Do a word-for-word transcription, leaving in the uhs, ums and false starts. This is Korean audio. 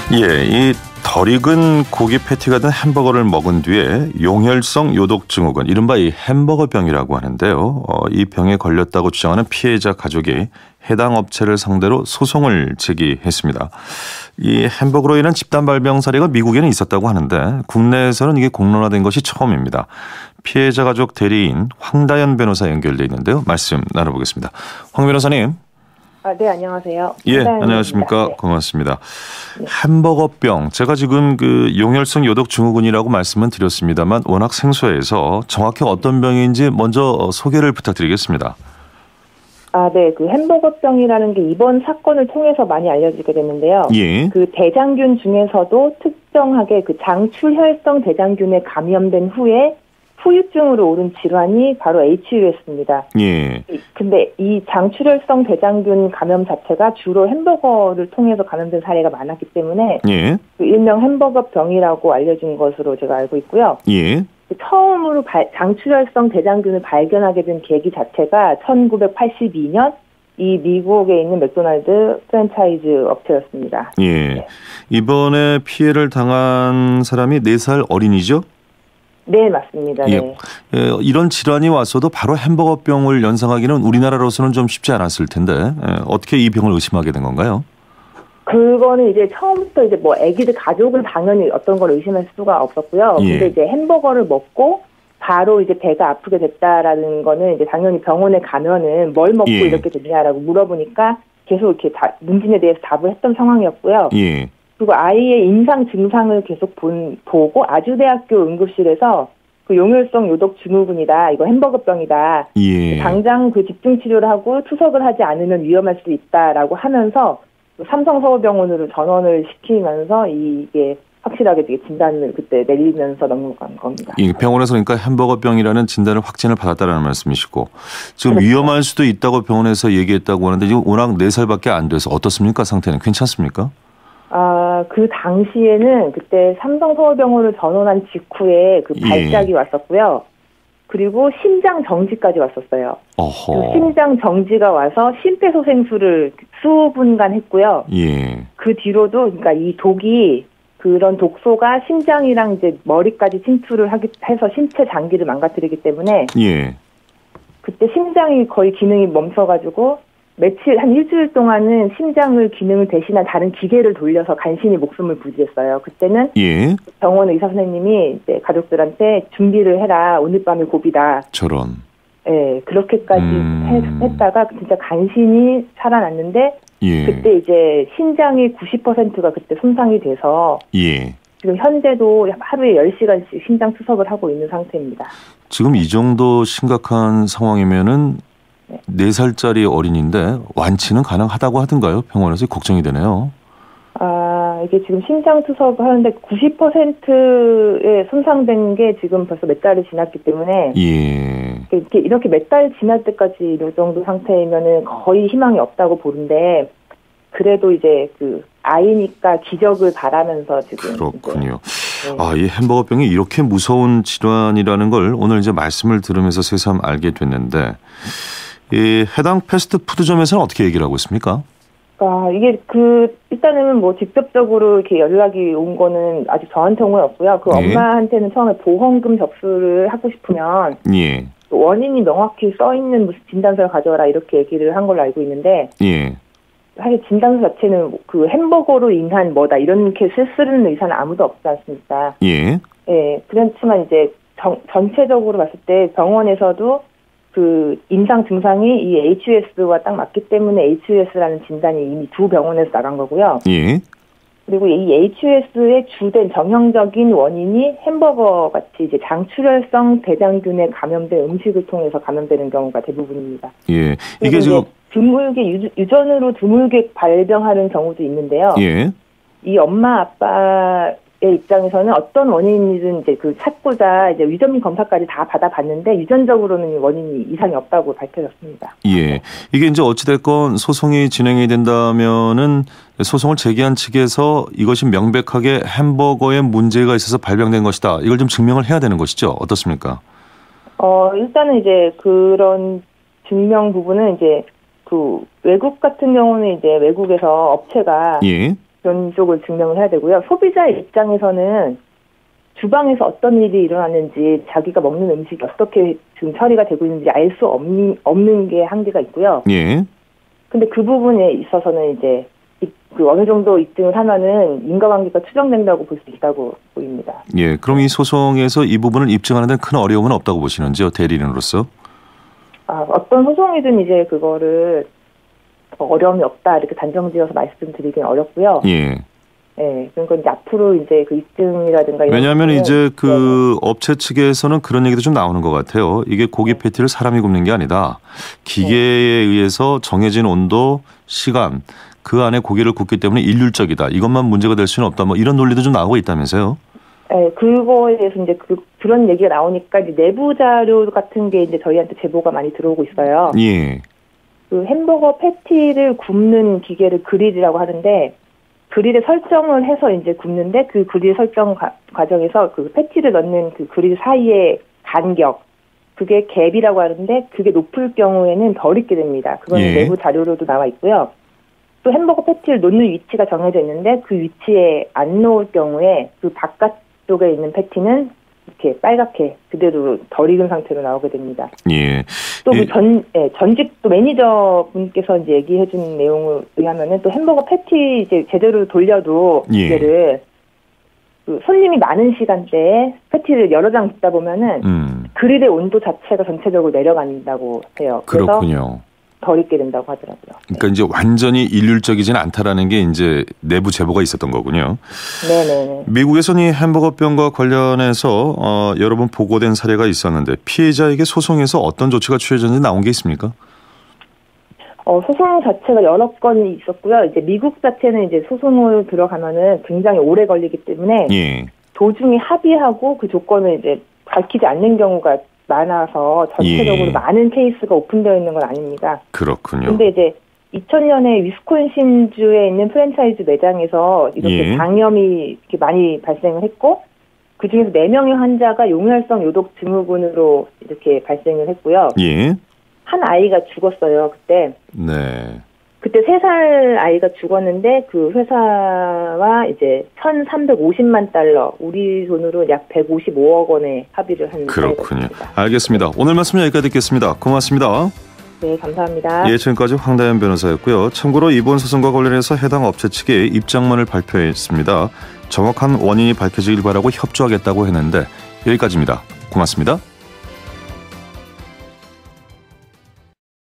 예, 이 덜 익은 고기 패티가 든 햄버거를 먹은 뒤에 용혈성 요독 증후군, 이른바 이 햄버거병이라고 하는데요. 어, 이 병에 걸렸다고 주장하는 피해자 가족이 해당 업체를 상대로 소송을 제기했습니다. 이 햄버거로 인한 집단 발병 사례가 미국에는 있었다고 하는데 국내에서는 이게 공론화된 것이 처음입니다. 피해자 가족 대리인 황다연 변호사 연결돼 있는데요. 말씀 나눠보겠습니다. 황 변호사님. 아, 네, 안녕하세요. 예, 안녕하십니까. 네. 고맙습니다. 네. 햄버거병, 제가 지금 그 용혈성 요독 증후군이라고 말씀은 드렸습니다만 워낙 생소해서 정확히 어떤 병인지 먼저 소개를 부탁드리겠습니다. 아, 네, 그 햄버거병이라는 게 이번 사건을 통해서 많이 알려지게 됐는데요. 예. 그 대장균 중에서도 특정하게 그 장출혈성 대장균에 감염된 후에 후유증으로 오른 질환이 바로 에이치유에스입니다. 예. 근데 이 장출혈성 대장균 감염 자체가 주로 햄버거를 통해서 감염된 사례가 많았기 때문에 예. 그 일명 햄버거병이라고 알려진 것으로 제가 알고 있고요. 예. 처음으로 발, 장출혈성 대장균을 발견하게 된 계기 자체가 천구백팔십이 년 이 미국에 있는 맥도날드 프랜차이즈 업체였습니다. 예. 네. 이번에 피해를 당한 사람이 네 살 어린이죠? 네, 맞습니다. 네. 예. 예, 이런 질환이 왔어도 바로 햄버거병을 연상하기는 우리나라로서는 좀 쉽지 않았을 텐데 예, 어떻게 이 병을 의심하게 된 건가요? 그거는 이제 처음부터 이제 뭐 아기들 가족은 당연히 어떤 걸 의심할 수가 없었고요. 예. 근데 이제 햄버거를 먹고 바로 이제 배가 아프게 됐다라는 거는 이제 당연히 병원에 가면은 뭘 먹고 예. 이렇게 됐냐라고 물어보니까 계속 이렇게 다 문진에 대해서 답을 했던 상황이었고요. 예. 그리고 아이의 임상 증상을 계속 본, 보고 아주대학교 응급실에서 그 용혈성 요독 증후군이다, 이거 햄버거병이다. 예. 당장 그 집중 치료를 하고 투석을 하지 않으면 위험할 수 있다라고 하면서 삼성서울병원으로 전원을 시키면서 이게 확실하게 진단을 그때 내리면서 넘어간 겁니다. 이 병원에서 그러니까 햄버거병이라는 진단을 확진을 받았다는 말씀이시고 지금 그렇죠. 위험할 수도 있다고 병원에서 얘기했다고 하는데 지금 워낙 네 살밖에 안 돼서 어떻습니까? 상태는 괜찮습니까? 아, 그 당시에는 그때 삼성서울병원을 전원한 직후에 그 발작이 예. 왔었고요. 그리고 심장 정지까지 왔었어요. 어허. 그 심장 정지가 와서 심폐소생술을 수분간 했고요. 예. 그 뒤로도 그러니까 이 독이 그런 독소가 심장이랑 이제 머리까지 침투를 하기 해서 신체 장기를 망가뜨리기 때문에 예. 그때 심장이 거의 기능이 멈춰가지고 며칠, 한 일주일 동안은 심장을 기능을 대신한 다른 기계를 돌려서 간신히 목숨을 부지했어요. 그때는 예. 병원 의사 선생님이 이제 가족들한테 준비를 해라. 오늘 밤이 고비다. 저런. 네, 그렇게까지 음... 했다가 진짜 간신히 살아났는데 예. 그때 이제 신장이 구십 퍼센트가 그때 손상이 돼서 예. 지금 현재도 하루에 열 시간씩 심장 투석을 하고 있는 상태입니다. 지금 이 정도 심각한 상황이면은 네 살짜리 어린이인데 완치는 가능하다고 하던가요? 병원에서 걱정이 되네요. 아, 이게 지금 심장 투석을 하는데 구십 퍼센트에 손상된 게 지금 벌써 몇 달이 지났기 때문에 예. 이렇게, 이렇게 몇 달 지날 때까지 이 정도 상태이면은 거의 희망이 없다고 보는데 그래도 이제 그 아이니까 기적을 바라면서 지금 그렇군요. 네. 아, 이 햄버거병이 이렇게 무서운 질환이라는 걸 오늘 이제 말씀을 들으면서 새삼 알게 됐는데 이 해당 패스트푸드점에서는 어떻게 얘기를 하고 있습니까? 아, 이게 그 일단은 뭐 직접적으로 이렇게 연락이 온 거는 아직 저한테 온 건 없고요. 그 예. 엄마한테는 처음에 보험금 접수를 하고 싶으면 예. 원인이 명확히 써 있는 무슨 진단서를 가져와라 이렇게 얘기를 한 걸로 알고 있는데 예. 사실 진단서 자체는 그 햄버거로 인한 뭐다 이렇게 쓰는 의사는 아무도 없지 않습니까? 예. 예. 그렇지만 이제 정, 전체적으로 봤을 때 병원에서도 그 임상 증상이 이 에이치유에스와 딱 맞기 때문에 에이치유에스라는 진단이 이미 두 병원에서 나간 거고요. 예. 그리고 이 에이치유에스의 주된 정형적인 원인이 햄버거 같이 이제 장출혈성 대장균에 감염된 음식을 통해서 감염되는 경우가 대부분입니다. 예. 이게 지금 드물게 유, 유전으로 드물게 발병하는 경우도 있는데요. 예. 이 엄마 아빠 의 입장에서는 어떤 원인이든 이제 그 찾고자 이제 유전민 검사까지 다 받아봤는데 유전적으로는 원인이 이상이 없다고 밝혀졌습니다. 예, 이게 이제 어찌됐건 소송이 진행이 된다면은 소송을 제기한 측에서 이것이 명백하게 햄버거에 문제가 있어서 발병된 것이다. 이걸 좀 증명을 해야 되는 것이죠. 어떻습니까? 어, 일단은 이제 그런 증명 부분은 이제 그 외국 같은 경우는 이제 외국에서 업체가 예. 그런 쪽을 증명을 해야 되고요. 소비자 입장에서는 주방에서 어떤 일이 일어났는지 자기가 먹는 음식이 어떻게 지금 처리가 되고 있는지 알 수 없는, 없는 게 한계가 있고요. 예. 근데 그 부분에 있어서는 이제 그 어느 정도 입증을 하면은 인과관계가 추정된다고 볼 수 있다고 보입니다. 예. 그럼 이 소송에서 이 부분을 입증하는 데 큰 어려움은 없다고 보시는지요? 대리인으로서? 아, 어떤 소송이든 이제 그거를 어려움이 없다 이렇게 단정지어서 말씀드리긴 어렵고요. 예. 네, 그러니까 이제 앞으로 이제 그 입증이라든가 왜냐하면 이제 그 네. 업체 측에서는 그런 얘기도 좀 나오는 것 같아요. 이게 고기 패티를 사람이 굽는 게 아니다. 기계에 네. 의해서 정해진 온도, 시간 그 안에 고기를 굽기 때문에 일률적이다. 이것만 문제가 될 수는 없다. 뭐 이런 논리도 좀 나오고 있다면서요? 네, 그거에 대해서 이제 그 그런 얘기가 나오니까 이제 내부 자료 같은 게 이제 저희한테 제보가 많이 들어오고 있어요. 예. 그 햄버거 패티를 굽는 기계를 그릴이라고 하는데. 그릴에 설정을 해서 이제 굽는데 그 그릴 설정 과, 과정에서 그 패티를 넣는 그 그릴 사이의 간격 그게 갭이라고 하는데 그게 높을 경우에는 덜 익게 됩니다. 그건 예. 내부 자료로도 나와 있고요. 또 햄버거 패티를 놓는 위치가 정해져 있는데 그 위치에 안 놓을 경우에 그 바깥쪽에 있는 패티는 이렇게 빨갛게 그대로 덜 익은 상태로 나오게 됩니다. 예. 또 그 전, 예, 전직 또 매니저 분께서 이제 얘기해준 내용을 의하면은 또 햄버거 패티 이제 제대로 돌려도 기계를 예. 그 손님이 많은 시간대에 패티를 여러 장 굽다 보면은 음. 그릴의 온도 자체가 전체적으로 내려간다고 해요. 그렇군요. 덜 익게 된다고 하더라고요. 그러니까 이제 완전히 일률적이지는 않다라는 게 이제 내부 제보가 있었던 거군요. 네네. 미국에서는 이 햄버거병과 관련해서 어, 여러 번 보고된 사례가 있었는데 피해자에게 소송에서 어떤 조치가 취해졌는지 나온 게 있습니까? 어, 소송 자체가 여러 건이 있었고요. 이제 미국 자체는 이제 소송을 들어가면은 굉장히 오래 걸리기 때문에 예. 도중에 합의하고 그 조건을 이제 밝히지 않는 경우가 많아서 전체적으로 예. 많은 케이스가 오픈되어 있는 건 아닙니다. 그렇군요. 근데 이제 이천 년에 위스콘신주에 있는 프랜차이즈 매장에서 이렇게 예. 장염이 이렇게 많이 발생을 했고 그 중에서 네 명의 환자가 용혈성 요독 증후군으로 이렇게 발생을 했고요. 예. 한 아이가 죽었어요, 그때. 네. 그때 세 살 아이가 죽었는데 그 회사와 이제 천삼백오십만 달러, 우리 돈으로 약 백오십오억 원에 합의를 한 그렇군요. 알겠습니다. 오늘 말씀 여기까지 듣겠습니다. 고맙습니다. 네, 감사합니다. 예, 지금까지 황다현 변호사였고요. 참고로 이번 소송과 관련해서 해당 업체 측이 입장문을 발표했습니다. 정확한 원인이 밝혀지길 바라고 협조하겠다고 했는데 여기까지입니다. 고맙습니다.